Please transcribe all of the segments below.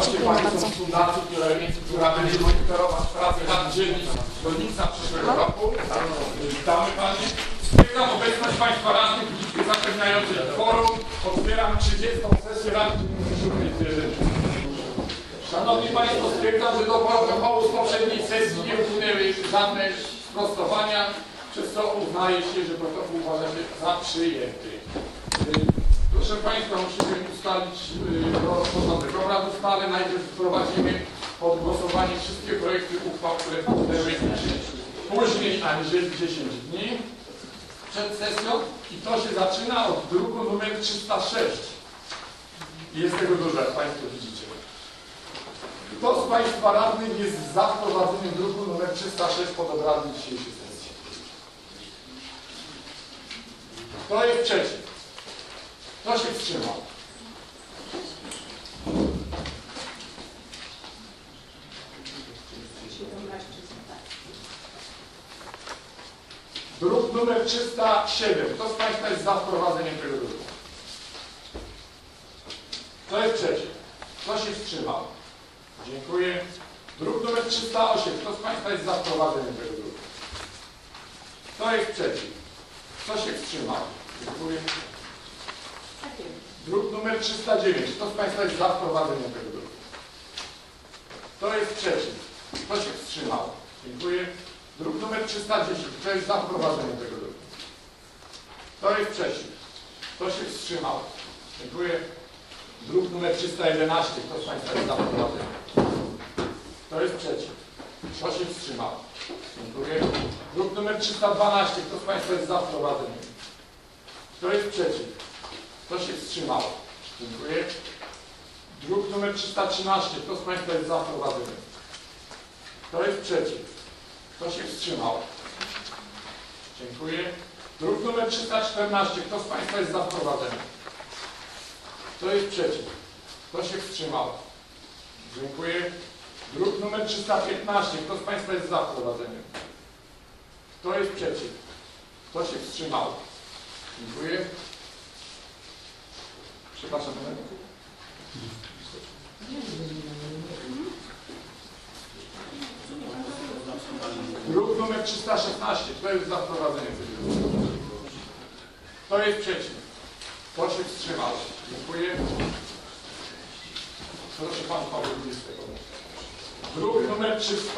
Goście Państwo z fundacji, która będzie monitorować pracę rad dzielnic do lipca przyszłego roku. Witamy Panie. Stwierdzam obecność Państwa radnych w liczbie zapewniającej kworum. Otwieram 30. sesję Rady Dzielnicy. Szanowni Państwo, stwierdzam, że do protokołu z poprzedniej sesji nie wpłynęły żadne sprostowania, przez co uznaje się, że protokół uważamy za przyjęty. Proszę Państwa, musimy ustalić porządek obrad ustawy. Najpierw wprowadzimy pod głosowanie wszystkie projekty uchwał, które wpłynęły później aniżeli 10 dni przed sesją i to się zaczyna od druku numer 306. Jest tego dużo, jak Państwo widzicie. Kto z Państwa radnych jest za wprowadzeniem druku numer 306 pod obrady dzisiejszej sesji? Kto jest przeciw? Kto się wstrzymał? Druk numer 307. Kto z Państwa jest za wprowadzeniem tego druku? Kto jest przeciw? Kto się wstrzymał? Dziękuję. Druk numer 308. Kto z Państwa jest za wprowadzeniem tego druku? Kto jest przeciw? Kto się wstrzymał? Dziękuję. Druk numer 309. Kto z Państwa jest za wprowadzeniem tego druku? Kto jest przeciw? Kto się wstrzymał? Dziękuję. Druk numer 310. Kto jest za wprowadzeniem tego druku? Kto jest przeciw? Kto się wstrzymał? Dziękuję. Druk numer 311. Kto z Państwa jest za wprowadzeniem? Kto jest przeciw? Kto się wstrzymał? Dziękuję. Druk numer 312. Kto z Państwa jest za wprowadzeniem? Kto jest przeciw? Kto się wstrzymał? Dziękuję. Druk numer 313. Kto z Państwa jest za wprowadzeniem? Kto jest przeciw? Kto się wstrzymał? Dziękuję. Druk numer 314. Kto z Państwa jest za wprowadzeniem? Kto jest przeciw? Kto się wstrzymał? Dziękuję. Druk numer 315. Kto z Państwa jest za wprowadzeniem? Kto jest przeciw? Kto się wstrzymał? Dziękuję. Przepraszam. Druk numer 316. Kto jest za wprowadzeniem tego druku? Kto jest przeciw? Kto się wstrzymał? Dziękuję. Proszę Pan Paweł 20. Druk numer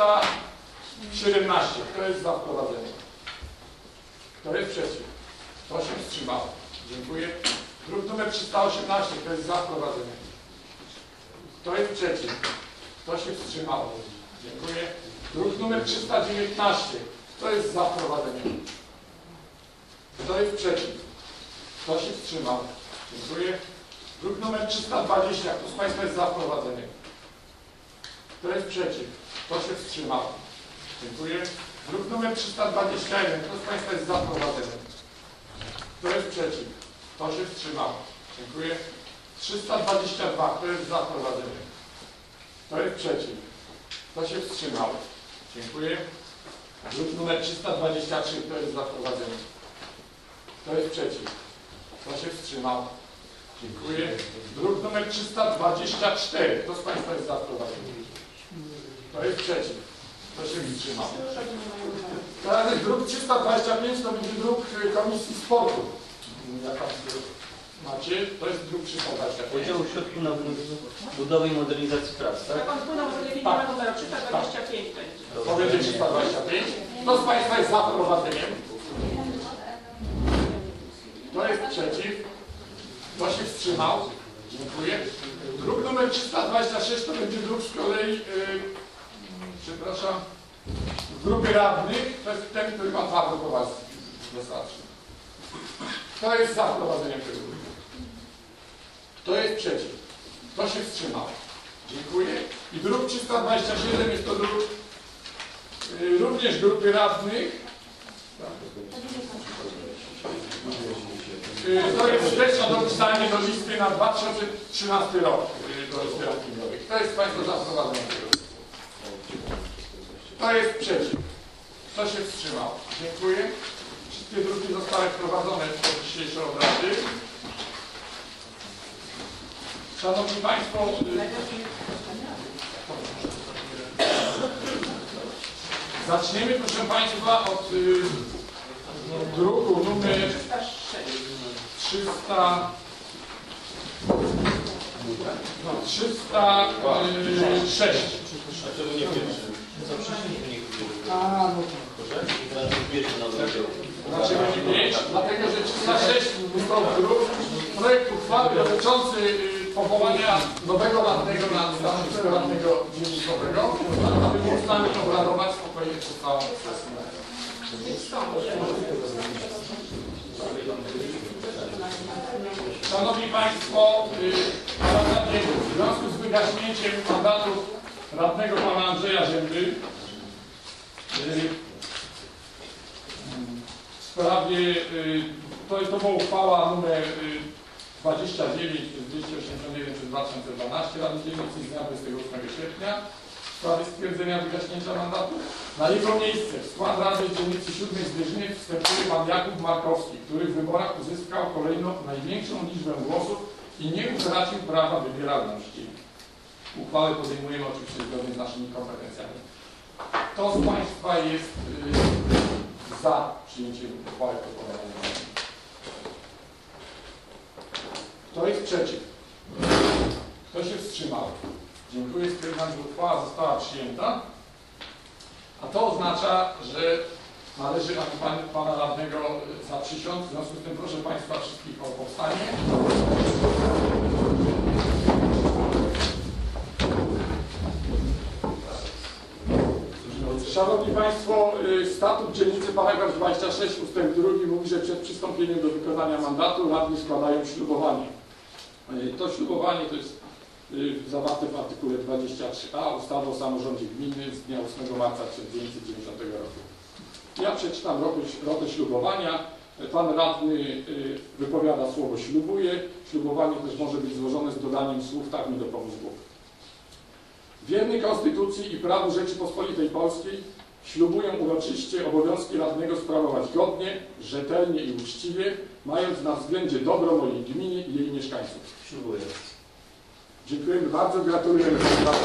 317. Kto jest za wprowadzeniem? Kto jest przeciw? Kto się wstrzymał? Dziękuję. Druk numer 318. Kto jest za wprowadzeniem? Kto jest przeciw? Kto się wstrzymał? Dziękuję. Druk numer 319. Kto jest za wprowadzeniem? Kto jest przeciw? Kto się wstrzymał? Dziękuję. Druk numer 320. Kto z Państwa jest za wprowadzeniem? Kto jest przeciw? Kto się wstrzymał? Dziękuję. Druk numer 321. Kto z Państwa jest za wprowadzeniem? Kto jest przeciw? Kto się wstrzymał? Dziękuję. 322. Kto jest za wprowadzeniem? Kto jest przeciw? Kto się wstrzymał? Dziękuję. Druk numer 323. Kto jest za wprowadzeniem? Kto jest przeciw? Kto się wstrzymał? Dziękuję. Druk numer 324. Kto z Państwa jest za wprowadzeniem? Kto jest przeciw? Kto się wstrzymał? Teraz jest druk 325. To będzie druk Komisji Sportu. Jak Państwo macie? To jest druk 325. Podział środków na budowę i modernizację prac, tak? Jak on wpłynął w telewizji na numer 325 będzie. To będzie 325. Kto z Państwa jest za wprowadzeniem? Kto jest przeciw? Kto się wstrzymał? Dziękuję. Druk numer 326 to będzie druk z kolei, przepraszam, w grupie radnych. To jest ten, który Pan Paweł Kowalski dostarczy. Kto jest za wprowadzeniem tego druku? Kto jest przeciw? Kto się wstrzymał? Dziękuję. I druk 327 jest to druk również grupy radnych. To jest wsteczne dopisanie do listy na 2013 rok do listy rankingowych. Kto jest Państwo za wprowadzeniem tego? Kto jest przeciw? Kto się wstrzymał? Dziękuję. Wszystkie druki zostały wprowadzone w dzisiejsze obrady. Szanowni Państwo, zaczniemy, proszę Państwa, od druku numer 306. Dlaczego nie pierwszy? Co przeszliśmy nie Dlaczego nie 5? Dlatego, że 306 to druk projekt uchwały dotyczący powołania nowego radnego na stanowisko radnego dzielnicowego, aby móc z nami obradować spokojnie przez całą sesję. Szanowni Państwo, w związku z wygaśnięciem mandatu radnego pana Andrzeja Zięby w sprawie, to była uchwała numer 29 281 przez 2012 Rady Dzielnicy z dnia 28 sierpnia w sprawie stwierdzenia wygaśnięcia mandatu. Na jego miejsce w skład Rady Dzielnicy 7 Zwierzyniec wstępuje pan Jakub Markowski, który w wyborach uzyskał kolejno największą liczbę głosów i nie utracił prawa wybieralności. Uchwałę podejmujemy oczywiście zgodnie z naszymi kompetencjami. Kto z Państwa jest za przyjęciem uchwały proponowanej? Kto jest przeciw? Kto się wstrzymał? Dziękuję. Stwierdzam, że uchwała została przyjęta. A to oznacza, że należy pana radnego zaprzysiąc. W związku z tym proszę Państwa wszystkich o powstanie. Szanowni Państwo, statut dzielnicy paragraf 26 ustęp 2 mówi, że przed przystąpieniem do wykonania mandatu radni składają ślubowanie. To ślubowanie to jest zawarte w artykule 23a ustawy o samorządzie gminy z dnia 8 marca 1990 roku. Ja przeczytam rotę ślubowania. Pan radny wypowiada słowo ślubuje. Ślubowanie też może być złożone z dodaniem słów tak mi dopomóż Bóg. Wierny Konstytucji i prawu Rzeczypospolitej Polskiej ślubuję uroczyście obowiązki radnego sprawować godnie, rzetelnie i uczciwie, mając na względzie dobro mojej gminy i jej mieszkańców. Ślubuję. Dziękujemy bardzo, gratulujemy.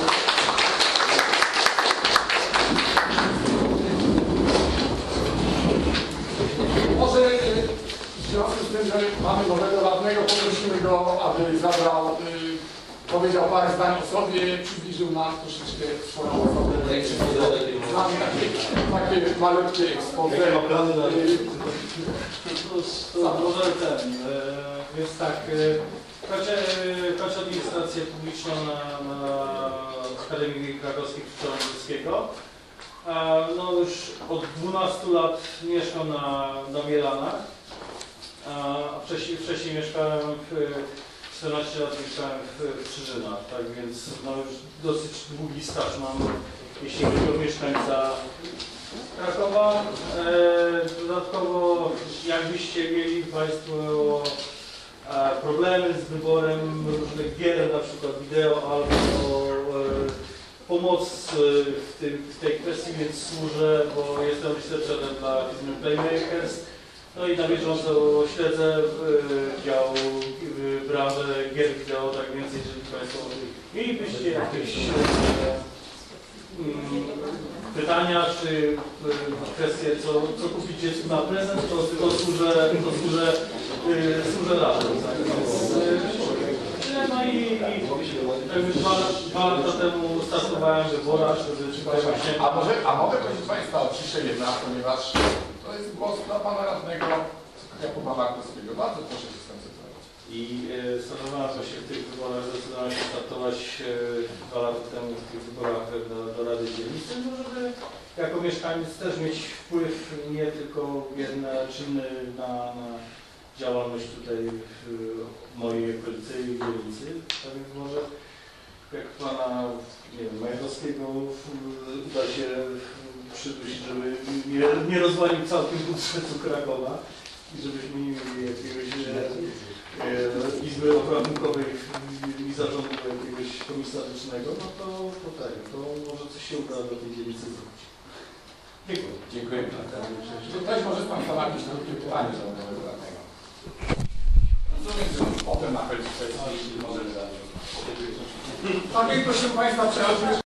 Może w związku z tym, że mamy nowego radnego, poprosimy go, aby zabrał, powiedział parę zdań o sobie, przybliżył nam troszeczkę swoją osobę. Mamy takie malutkie ekspozy. Więc tak, kończę administrację publiczną na Akademii Krakowskiej Krzyża Angielskiego. No już od 12 lat mieszkam na Mielanach, a wcześniej mieszkałem 14 lat mieszkałem w Krzyżynach, tak więc no już dosyć długi staż mam, jeśli chodzi o mieszkańca Krakowa. Dodatkowo jakbyście mieli Państwo problemy z wyborem różnych gier, na przykład wideo albo pomoc w tej kwestii, więc służę, bo jestem researcherem dla firmy Playmakers. No i na bieżąco śledzę dział branżę gier wideo, tak więc jeżeli Państwo mielibyście jakieś pytania, czy kwestie, co kupić dziecku na prezent, to służę razem. Tak? No i dwa lata temu startowałem w wyborach, żeby A mogę prosić Państwa o ciszę jednak, ponieważ to jest głos dla Pana radnego Jakuba Markowskiego. Bardzo proszę się skoncentrować. I startowałem właśnie w tych wyborach, zdecydowałem się startować 2 lata temu w tych wyborach do Rady Dzielnicy, no żeby jako mieszkaniec też mieć wpływ nie tylko jednoczynny na działalność tutaj w mojej okolicy i dzielnicy. Tak więc może jak Pana Majewskiego uda się przydusić, żeby nie rozwalił całkiem budżetu Krakowa i żebyśmy nie mieli jakiegoś izby obrachunkowej i zarządu jakiegoś komisarycznego, no to może coś się uda do tej dzielnicy zrobić. Dziękuję. Dziękuję. Czy ktoś może z Państwa jakieś krótkie pytanie do nowego radnego? Rozumiem, że potem na końcu sesji możemy zadać. Tak jak proszę Państwa przechodzimy.